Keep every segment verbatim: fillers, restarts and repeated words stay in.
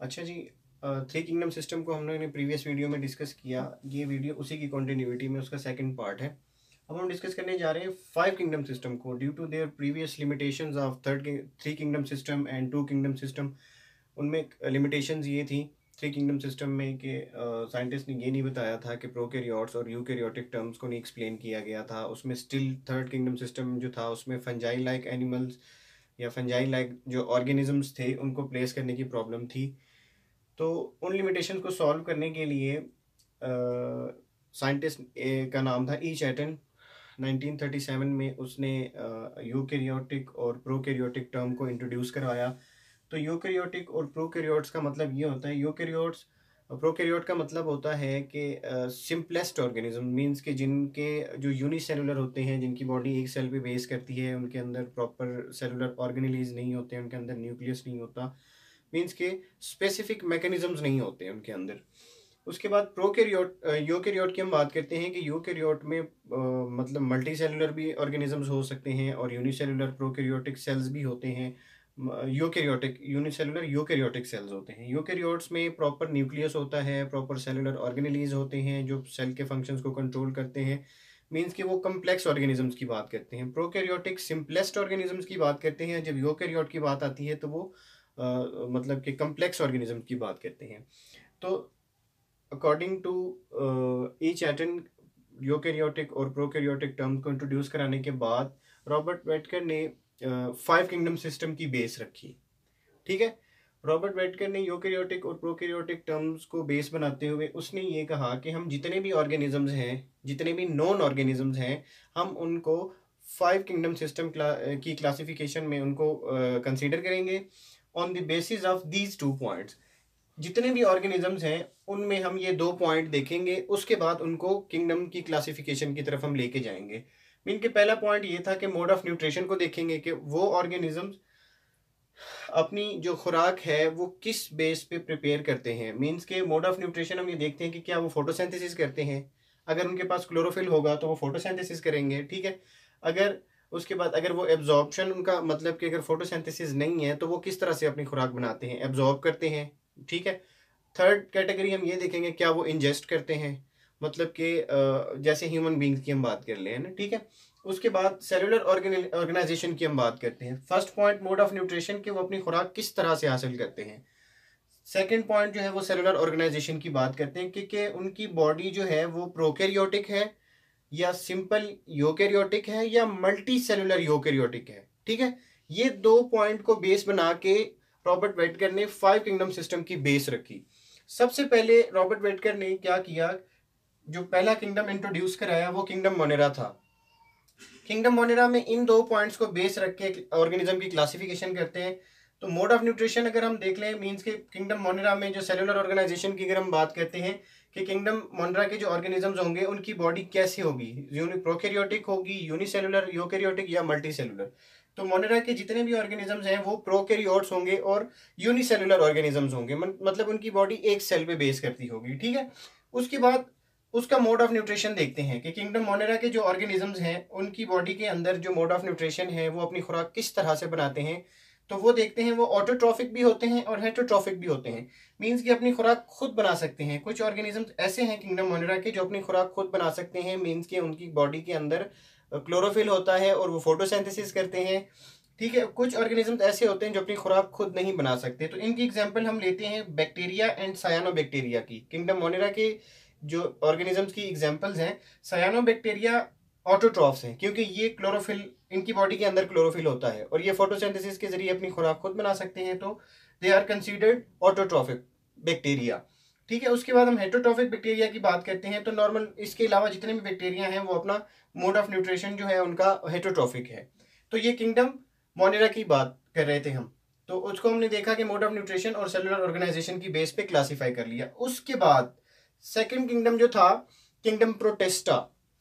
अच्छा जी, three kingdom system को हम लोगों ने प्रीवियस वीडियो में डिस्कस किया। ये वीडियो उसी की कॉन्टिन्यूटी में उसका सेकंड पार्ट है। अब हम डिस्कस करने जा रहे हैं फाइव किंगडम सिस्टम को। Due to their previous limitations of third three kingdom system and two kingdom system, उनमें लिमिटेशंस ये थी थ्री किंगडम सिस्टम में कि साइंटिस्ट ने ये नहीं बताया था कि प्रोकैरियोट्स और यूकैरियोटिक टर्म्स को नहीं एक्सप्लेन किया गया था। उसमें स्टिल थर्ड किंगडम सिस्टम जो था उसमें फंजाई लाइक एनिमल्स या फंजाई लाइक जो ऑर्गेनिजम्स थे उनको प्लेस करने की प्रॉब्लम थी। तो उन लिमिटेशन को सॉल्व करने के लिए साइंटिस्ट का नाम था E Chatton. Nineteen thirty seven में उसने यूकैरियोटिक और प्रोकैरियोटिक टर्म को इंट्रोड्यूस करवाया। तो यूकैरियोटिक और प्रोकैरियोट्स का मतलब ये होता है, यूकैरियोट्स प्रोकैरियोट का मतलब होता है कि सिंपलेस्ट ऑर्गेनिज्म मींस के जिनके जो यूनिसेलुलर होते हैं, जिनकी बॉडी एक सेल पे बेस करती है, उनके अंदर प्रॉपर सेलुलर ऑर्गेनेलीज नहीं होते, उनके अंदर न्यूक्लियस नहीं होता, मींस के स्पेसिफिक मैकेनिज्म्स नहीं होते उनके अंदर। उसके बाद प्रोकैरियोट यूकैरियोट की हम बात करते हैं कि यूकैरियोट में आ, मतलब मल्टी सेलुलर भी ऑर्गेनिजम्स हो सकते हैं और यूनिसेलुलर प्रोकैरियोटिक सेल्स भी होते हैं। यूकैरियोटिक यूनिसेलुलर यूकैरियोटिक सेल्स होते हैं। यूकैरियोट्स में प्रॉपर न्यूक्लियस होता है, प्रॉपर सेलुलर ऑर्गेनेलीज होते हैं जो सेल के फंक्शंस को कंट्रोल करते हैं, मींस कि वो कम्प्लेक्स ऑर्गेनिजम्स की बात करते हैं। प्रोकैरियोटिक सिंपलेस्ट ऑर्गेनिजम्स की बात करते हैं। जब यूकैरियोट की बात आती है तो वो uh, मतलब कि कम्प्लेक्स ऑर्गेनिज्म की बात करते हैं। तो according to E Chatton, eukaryotic और प्रोकैरियोटिक टर्म को इंट्रोड्यूस कराने के बाद रॉबर्ट वेटकर ने फाइव किंगडम सिस्टम की बेस रखी। ठीक है, रॉबर्ट वेटकर ने यूकैरियोटिक और प्रोकैरियोटिक टर्म्स को बेस बनाते हुए उसने ये कहा कि हम जितने भी ऑर्गेनिजम्स हैं, जितने भी नॉन ऑर्गेनिजम्स हैं, हम उनको फाइव किंगडम सिस्टम की क्लासिफिकेशन में उनको कंसीडर uh, करेंगे on the basis of these two points. जितने भी ऑर्गेनिजम्स हैं उनमें हम ये दो पॉइंट देखेंगे, उसके बाद उनको किंगडम की क्लासिफिकेशन की तरफ हम लेके जाएंगे। मीन के पहला पॉइंट ये था कि मोड ऑफ न्यूट्रिशन को देखेंगे कि वो ऑर्गेनिजम्स अपनी जो खुराक है वो किस बेस पे प्रिपेयर करते हैं। मींस के मोड ऑफ न्यूट्रिशन हम ये देखते हैं कि क्या वो फोटोसिंथेसिस करते हैं। अगर उनके पास क्लोरोफिल होगा तो वो फोटोसिंथेसिस करेंगे। ठीक है, अगर उसके बाद अगर वो एब्जॉर्प्शन, उनका मतलब कि अगर फोटोसिंथेसिस नहीं है तो वो किस तरह से अपनी खुराक बनाते हैं, एब्जॉर्ब करते हैं। ठीक है, थर्ड कैटेगरी हम ये देखेंगे क्या वो इंजेस्ट करते हैं, मतलब कि जैसे ह्यूमन बींग्स की हम बात कर ले ना। ठीक है, उसके बाद सेलुलर ऑर्गेनाइजेशन की हम बात करते हैं। First point mode of nutrition के वो अपनी खुराक किस तरह से हासिल करते हैं। सेकंड पॉइंट जो है वो सेलुलर ऑर्गेनाइजेशन की बात करते हैं कि, कि उनकी बॉडी जो है वो प्रोकैरियोटिक है या सिंपल यूकैरियोटिक है या मल्टी सेलुलर यूकैरियोटिक है। ठीक है, ये दो पॉइंट को बेस बना के रॉबर्ट वेटकर ने फाइव किंगडम सिस्टम की बेस रखी। सबसे पहले रॉबर्ट वेटकर ने क्या किया, जो पहला किंगडम इंट्रोड्यूस कराया वो किंगडम मोनेरा था। किंगडम मोनेरा में इन दो पॉइंट्स को बेस रख के ऑर्गेनिज्म की क्लासिफिकेशन करते हैं। तो मोड ऑफ न्यूट्रिशन अगर हम देख लें, मींस के किंगडम मोनेरा में जो सेलुलर ऑर्गेनाइजेशन की अगर हम बात करते हैं कि किंगडम मोनेरा के जो ऑर्गेनिजम्स होंगे उनकी बॉडी कैसे होगी, प्रोकैरियोटिक होगी, यूनिसेलुलर, यूकैरियोटिक या मल्टी सेलुलर। तो मोनेरा के जितने भी ऑर्गेनिजम्स हैं वो प्रोकैरियोट्स होंगे और यूनिसेलुलर ऑर्गेनिजम्स होंगे, मतलब उनकी बॉडी एक सेल पे बेस करती होगी। ठीक है, उसके बाद उसका मोड ऑफ न्यूट्रिशन देखते हैं कि किंगडम मोनेरा के जो ऑर्गेनिजम्स हैं उनकी बॉडी के अंदर जो मोड ऑफ न्यूट्रिशन है वो अपनी खुराक किस तरह से बनाते हैं। तो वो देखते हैं वो ऑटोट्रॉफिक भी होते हैं और हेटरोट्रॉफिक भी होते हैं, मींस कि अपनी खुराक खुद बना सकते हैं। कुछ ऑर्गेनिजम्स ऐसे हैं किंगडम मोनेरा के जो अपनी खुराक खुद बना सकते हैं, मींस कि उनकी बॉडी के अंदर क्लोरोफिल होता है और वो फोटोसिंथेसिस करते हैं। ठीक है, कुछ ऑर्गेनिजम्स ऐसे होते हैं जो अपनी खुराक खुद नहीं बना सकते। तो इनकी एग्जांपल हम लेते हैं बैक्टीरिया एंड सायानोबैक्टीरिया की। किंगडम मोनेरा के जो ऑर्गेनिजम्स की एग्जांपल्स हैं, सायानोबैक्टीरिया ऑटोट्रॉफ्स हैं क्योंकि ये क्लोरोफिल, इनकी बॉडी के अंदर क्लोरोफिल होता है और ये फोटोसिंथेसिस के जरिए अपनी खुराक खुद बना सकते हैं, तो they are considered autotrophic bacteria. ठीक है, उसके बाद हम हेटरोट्रॉफिक बैक्टीरिया की बात करते हैं। तो नॉर्मल इसके अलावा जितने भी बैक्टीरिया हैं वो अपना मोड ऑफ न्यूट्रिशन जो है उनका हेटरोट्रॉफिक है। तो ये किंगडम मोनेरा की बात कर रहे थे हम, तो उसको हमने देखा कि मोड ऑफ न्यूट्रिशन और सेलुलर ऑर्गेनाइजेशन की बेस पे क्लासीफाई कर लिया। उसके बाद सेकंड किंगडम जो था किंगडम प्रोटेस्टा।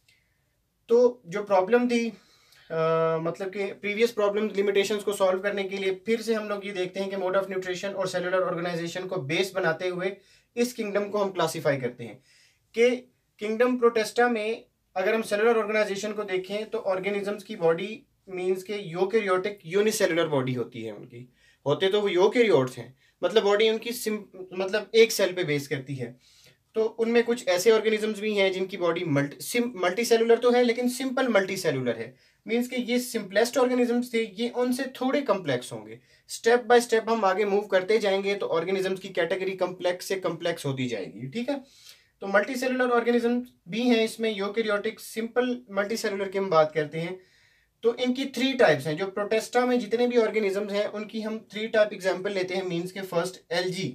तो जो प्रॉब्लम थी आ, मतलब कि प्रीवियस प्रॉब्लम लिमिटेशंस को सॉल्व करने के लिए फिर से हम लोग ये देखते हैं कि मोड ऑफ न्यूट्रिशन और सेलुलर ऑर्गेनाइजेशन को बेस बनाते हुए इस किंगडम को हम क्लासीफाई करते हैं कि किंगडम प्रोटेस्टा में अगर हम सेलुलर ऑर्गेनाइजेशन को देखें तो ऑर्गेनिजम्स की बॉडी मींस के यूकैरियोटिक यूनिसेलुलर बॉडी होती है उनकी, होते तो वो यूकैरियोट्स हैं मतलब बॉडी उनकी सिम मतलब एक सेल पे बेस करती है। तो उनमें कुछ ऐसे ऑर्गेनिजम्स भी हैं जिनकी बॉडी मल्टी सिम मल्टी सेलुलर तो है लेकिन सिंपल मल्टी सेलुलर है। मीन्स कि ये सिंपलेस्ट ऑर्गेनिजम्स थे, ये उनसे थोड़े कम्प्लेक्स होंगे। स्टेप बाय स्टेप हम आगे मूव करते जाएंगे तो ऑर्गेनिजम्स की कैटेगरी कम्प्लेक्स से कम्प्लेक्स होती जाएगी, ठीक है। तो मल्टी सेलुलर ऑर्गेनिजम्स भी हैं इसमें, यूकेरियोटिक सिंपल मल्टी सेलुलर की हम बात करते हैं तो इनकी थ्री टाइप्स हैं। जो प्रोटेस्टा में जितने भी ऑर्गेनिजम्स हैं उनकी हम थ्री टाइप एग्जांपल लेते हैं। मींस के फर्स्ट एलजी।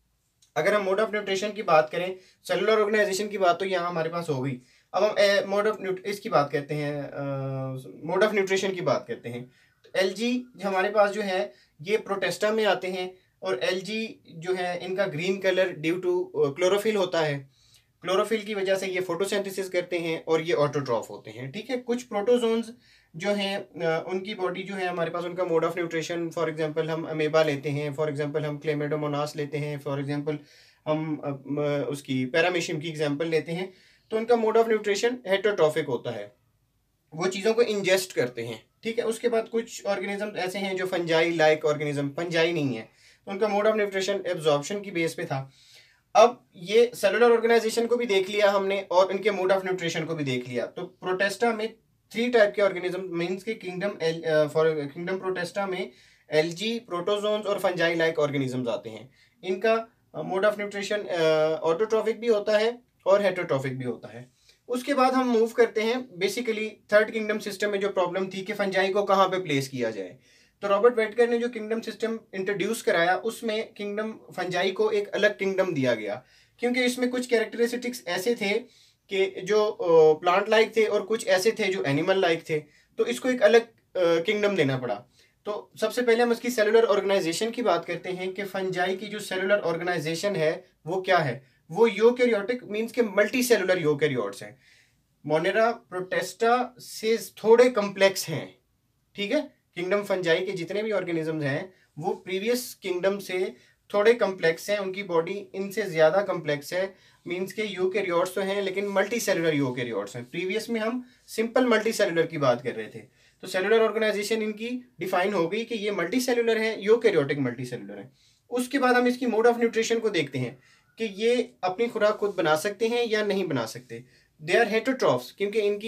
अगर हम मोड ऑफ न्यूट्रिशन की बात करें, सेलुलर ऑर्गेनाइजेशन की बात तो यहाँ हमारे पास हो गई। अब हम मोड ऑफ इसकी बात करते हैं, मोड ऑफ न्यूट्रिशन की बात करते हैं। तो एलजी हमारे पास जो है ये प्रोटेस्टा में आते हैं और एलजी जो है इनका green colour due to chlorophyll होता है। क्लोरोफिल की वजह से ये फोटोसिंथेसिस करते हैं और ये ऑटोट्रॉफ होते हैं, ठीक है। कुछ प्रोटोजोन्स जो हैं उनकी बॉडी जो है हमारे पास, उनका mode of nutrition, for example हम अमेबा लेते हैं, फॉर एग्जांपल हम क्लेमेडोमोनास लेते हैं, फॉर एग्जांपल हम उसकी पैरामीशियम की एग्जांपल लेते हैं। तो उनका मोड ऑफ न्यूट्रिशन हेटेरोट्रॉफिक होता है, वो चीज़ों को इंजेस्ट करते हैं, ठीक है। उसके बाद कुछ ऑर्गेनिज्म ऐसे हैं जो फंजाई लाइक ऑर्गेनिज्म, फंजाई नहीं है, तो उनका मोड ऑफ न्यूट्रिशन एब्जॉर्प्शन की बेस पे था। अब ये सेलुलर ऑर्गेनाइजेशन को भी देख लिया हमने और इनके मोड ऑफ न्यूट्रिशन को भी देख लिया। तो प्रोटेस्टा में थ्री टाइप के ऑर्गेनिज्म मींस के किंगडम फॉर किंगडम प्रोटेस्टा में एलजी, प्रोटोजोन्स और फंजाई लाइक ऑर्गेनिजम्स आते हैं। इनका मोड ऑफ न्यूट्रिशन ऑटोट्रॉफिक भी होता है और हेटेरोट्रॉफिक भी होता है। उसके बाद हम मूव करते हैं बेसिकली थर्ड किंगडम सिस्टम में। जो प्रॉब्लम थी कि फंजाई को कहाँ पे प्लेस किया जाए, तो रॉबर्ट वेटकर ने जो किंगडम सिस्टम इंट्रोड्यूस कराया उसमें किंगडम फंजाई को एक अलग किंगडम दिया गया, क्योंकि इसमें कुछ कैरेक्टरिस्टिक्स ऐसे थे कि जो प्लांट लाइक थे और कुछ ऐसे थे जो एनिमल लाइक थे, तो इसको एक अलग किंगडम देना पड़ा। तो सबसे पहले हम इसकी सेलुलर ऑर्गेनाइजेशन की बात करते हैं कि फंजाई की जो सेलुलर ऑर्गेनाइजेशन है वो क्या है। वो यूकेरियोटिक मींस के मल्टी सेलुलर यूकेरियोट्स हैं। मोनेरा प्रोटेस्टा से थोड़े कम्प्लेक्स हैं, ठीक है। किंगडम फंजाई के जितने भी ऑर्गेनिजम्स हैं वो प्रीवियस किंगडम से थोड़े कम्प्लेक्स हैं, उनकी बॉडी इनसे ज़्यादा कम्प्लेक्स है। मींस के यूकेरियोट्स तो हैं लेकिन मल्टी सेलुलर यूकेरियोट्स हैं। प्रीवियस में हम सिंपल मल्टी सेलुलर की बात कर रहे थे, तो सेलुलर ऑर्गेनाइजेशन इनकी डिफाइन हो गई कि ये मल्टी सेलुलर है, यूकेरियोटिक मल्टी सेलुलर है। उसके बाद हम इसकी मोड ऑफ न्यूट्रिशन को देखते हैं कि ये अपनी खुराक खुद बना सकते हैं या नहीं बना सकते। दे आर हेटेरोट्रॉफ्स, क्योंकि इनकी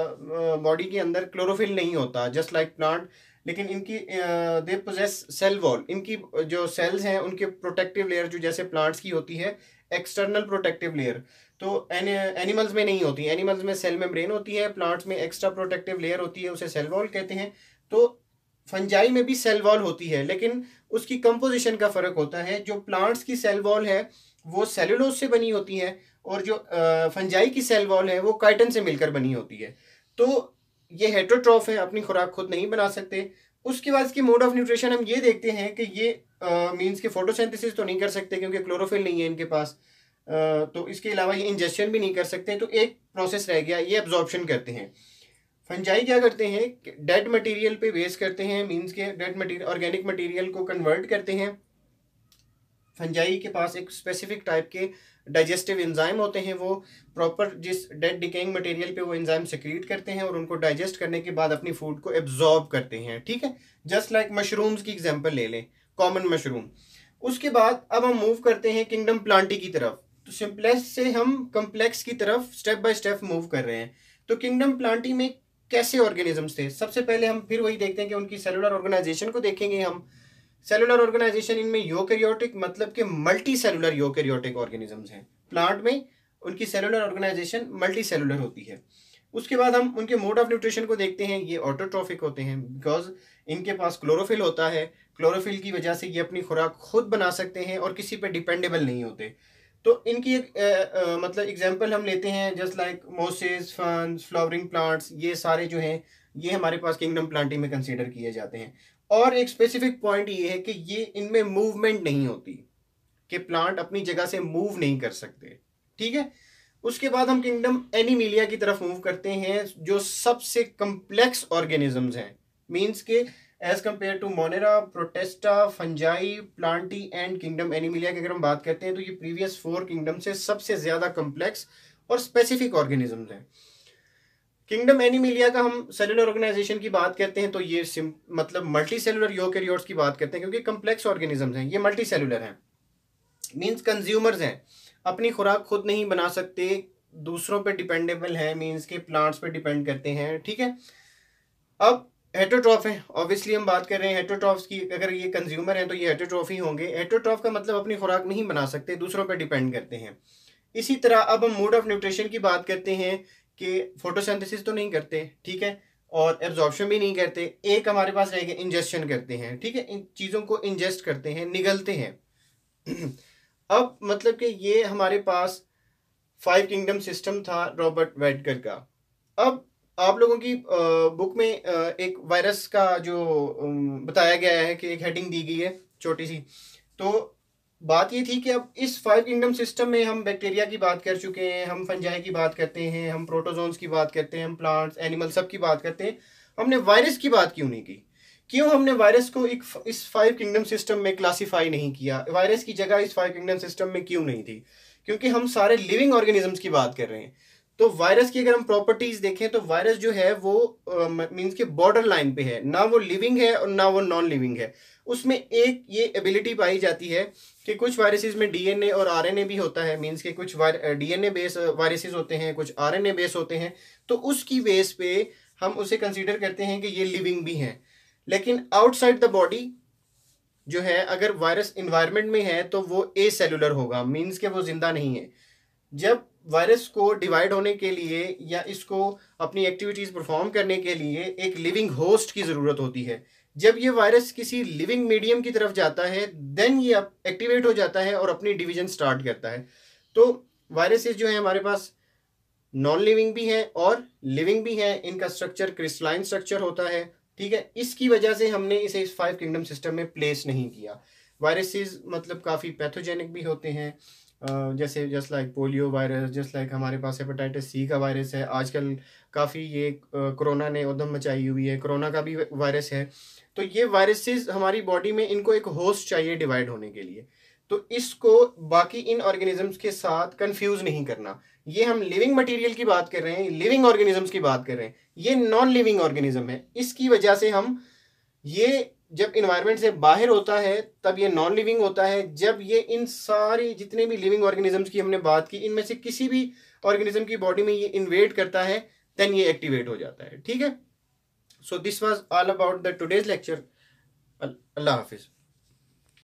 बॉडी के अंदर क्लोरोफिल नहीं होता जस्ट लाइक प्लांट, लेकिन इनकी दे पोजेस सेल वॉल। इनकी जो सेल्स हैं उनके प्रोटेक्टिव लेयर जो जैसे प्लांट्स की होती है एक्सटर्नल प्रोटेक्टिव लेयर, तो एनिमल्स में नहीं होती। एनिमल्स में सेल मेम्ब्रेन होती है, प्लांट्स में एक्स्ट्रा प्रोटेक्टिव लेयर होती है, उसे सेल वॉल कहते हैं। तो फंजाई में भी सेल वॉल होती है लेकिन उसकी कंपोजिशन का फर्क होता है। जो प्लांट्स की सेल वॉल है वो सेलुलोज से बनी होती है और जो फंजाई की सेल वॉल है वो काइटिन से मिलकर बनी होती है। तो ये हेटेरोट्रॉफ है, अपनी खुराक खुद नहीं बना सकते। उसके बाद इसकी मोड ऑफ न्यूट्रिशन हम ये देखते हैं कि ये मींस के फोटोसिंथेसिस तो नहीं कर सकते क्योंकि क्लोरोफिल नहीं है इनके पास, आ, तो इसके अलावा ये इंजेक्शन भी नहीं कर सकते। तो एक प्रोसेस रह गया, ये एब्जॉर्प्शन करते हैं। फंजाई क्या करते हैं, डेड मटेरियल पे बेस करते हैं, मींस के डेड मटेरियल ऑर्गेनिक मटेरियल को कन्वर्ट करते हैं। फंजाई के पास एक स्पेसिफिक टाइप के डाइजेस्टिव एंजाइम होते हैं, वो प्रॉपर जिस डेड डिकेइंग मटेरियल पे वो एंजाइम सेक्रीट करते हैं और उनको डाइजेस्ट करने के बाद अपनी फूड को एब्जॉर्ब करते हैं, ठीक है। जस्ट लाइक मशरूम्स की एग्जांपल ले लें, कॉमन मशरूम। उसके बाद अब हम मूव करते हैं किंगडम प्लांटी की तरफ। तो सिंपलेस्ट से हम कम्प्लेक्स की तरफ स्टेप बाय स्टेप मूव कर रहे हैं। तो किंगडम प्लांटी में कैसे ऑर्गेनिजम्स थे, सबसे पहले हम फिर वही देखते हैं कि उनकी सेलुलर ऑर्गेनाइजेशन को देखेंगे हम। सेलुलर ऑर्गेनाइजेशन इनमें यूकेरियोटिक मतलब के मल्टी सेलुलर यूकेरियोटिक ऑर्गेनिजम्स हैं। प्लांट में उनकी सेलुलर ऑर्गेनाइजेशन मल्टी सेलुलर होती है। उसके बाद हम उनके मोड ऑफ न्यूट्रिशन को देखते हैं। ये ऑटोट्रॉफिक होते हैं बिकॉज इनके पास क्लोरोफिल होता है। क्लोरोफिल की वजह से ये अपनी खुराक खुद बना सकते हैं और किसी पे डिपेंडेबल नहीं होते। तो इनकी एक आ, आ, मतलब एग्जांपल हम लेते हैं just like mosses, ferns, flowering plants, ये सारे जो हैं ये हमारे पास किंगडम प्लांटी में कंसीडर किए जाते हैं। और एक स्पेसिफिक पॉइंट ये है कि ये इनमें मूवमेंट नहीं होती, कि प्लांट अपनी जगह से मूव नहीं कर सकते, ठीक है। उसके बाद हम किंगडम एनिमिलिया की तरफ मूव करते हैं जो सबसे कम्प्लेक्स ऑर्गेनिजम्स हैं। मींस के as compare to Monera, Protista, fungi, Plantae and kingdom Animalia की अगर हम बात करते हैं तो ये प्रीवियस फोर किंगडम से सबसे ज्यादा कम्प्लेक्स और स्पेसिफिक ऑर्गेनिजम्स हैं। किंगडम एनिमिलिया का हम सेलुलर ऑर्गेनाइजेशन की बात करते हैं तो ये सिम मतलब मल्टी सेलुलर यूकेरियोट्स की बात करते हैं, क्योंकि कम्प्लेक्स ऑर्गेनिजम्स हैं, ये मल्टी सेलुलर हैं, मीन्स कंज्यूमर्स हैं, अपनी खुराक खुद नहीं बना सकते, दूसरों पे डिपेंडेबल है, मीन्स के प्लांट्स पे डिपेंड करते हैं, ठीक है। अब हेटरोट्रॉफ है, ऑब्वियसली हम बात कर रहे हैं हेटरोट्रॉफ्स की, अगर ये कंज्यूमर हैं तो ये हेटरोट्रॉफ ही होंगे। हेटरोट्रॉफ का मतलब अपनी खुराक नहीं बना सकते, दूसरों पे डिपेंड करते हैं। इसी तरह अब हम मोड ऑफ न्यूट्रिशन की बात करते हैं कि फोटोसिंथेसिस तो नहीं करते, ठीक है, और एब्जॉर्प्शन भी नहीं करते। एक हमारे पास रहेगा इंजेस्शन करते हैं, ठीक है, इन चीज़ों को इंजेस्ट करते हैं, निगलते हैं। अब मतलब कि ये हमारे पास फाइव किंगडम सिस्टम था रॉबर्ट वेडकर का। अब आप लोगों की बुक में एक वायरस का जो बताया गया है कि एक हेडिंग दी गई है छोटी सी, तो बात ये थी कि अब इस फाइव किंगडम सिस्टम में हम बैक्टीरिया की बात कर चुके हैं, हम फंजाई की बात करते हैं, हम प्रोटोजोन्स की बात करते हैं, हम प्लांट्स एनिमल सब की बात करते हैं, हमने वायरस की बात क्यों नहीं की? क्यों हमने वायरस को एक इस फाइव किंगडम सिस्टम में क्लासीफाई नहीं किया? वायरस की जगह इस फाइव किंगडम सिस्टम में क्यों नहीं थी? क्योंकि हम सारे लिविंग ऑर्गेनिजम्स की बात कर रहे हैं। तो वायरस की अगर हम प्रॉपर्टीज देखें तो वायरस जो है वो मीन्स के बॉर्डर लाइन पे है, ना वो लिविंग है और ना वो नॉन लिविंग है। उसमें एक ये एबिलिटी पाई जाती है कि कुछ वायरसेस में डीएनए और आरएनए भी होता है, मीन्स के कुछ डीएनए बेस वायरसेस होते हैं, कुछ आरएनए बेस होते हैं, तो उसकी बेस पे हम उसे कंसीडर करते हैं कि ये लिविंग भी हैं। लेकिन आउटसाइड द बॉडी जो है, अगर वायरस इन्वायरमेंट में है तो वो ए सेलुलर होगा, मीन्स के वो जिंदा नहीं है। जब वायरस को डिवाइड होने के लिए या इसको अपनी एक्टिविटीज परफॉर्म करने के लिए एक लिविंग होस्ट की जरूरत होती है। जब ये वायरस किसी लिविंग मीडियम की तरफ जाता है देन ये एक्टिवेट हो जाता है और अपनी डिवीजन स्टार्ट करता है। तो वायरसेस जो है हमारे पास नॉन लिविंग भी है और लिविंग भी है, इनका स्ट्रक्चर क्रिस्टलाइन स्ट्रक्चर होता है, ठीक है। इसकी वजह से हमने इसे इस फाइव किंगडम सिस्टम में प्लेस नहीं किया। वायरसेस मतलब काफ़ी पैथोजेनिक भी होते हैं, जैसे just like polio virus, just like हमारे पास हेपेटाइटिस सी का वायरस है, आजकल काफ़ी ये कोरोना ने उधम मचाई हुई है, कोरोना का भी वायरस है। तो ये वायरसेस हमारी बॉडी में, इनको एक होस्ट चाहिए डिवाइड होने के लिए, तो इसको बाकी इन ऑर्गेनिजम्स के साथ कंफ्यूज नहीं करना। ये हम लिविंग मटेरियल की बात कर रहे हैं, लिविंग ऑर्गेनिजम्स की बात कर रहे हैं, ये नॉन लिविंग ऑर्गेनिज्म है। इसकी वजह से हम ये जब इन्वायरमेंट से बाहर होता है तब ये नॉन लिविंग होता है। जब ये इन सारी जितने भी लिविंग ऑर्गेनिजम्स की हमने बात की, इनमें से किसी भी ऑर्गेनिज्म की बॉडी में ये इन्वेड करता है, देन ये एक्टिवेट हो जाता है, ठीक है। So this was all about the today's lecture. अल्लाह हाफिज।